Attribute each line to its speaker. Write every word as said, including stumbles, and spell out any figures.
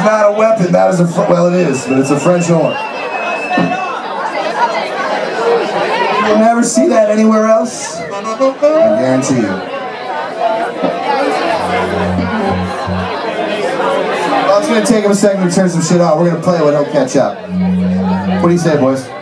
Speaker 1: not a weapon, that is a, well it is, but it's a French horn. You'll never see that anywhere else, I guarantee you. Well, it's going to take him a second to turn some shit off. We're going to play it when he'll catch up. What do you say, boys?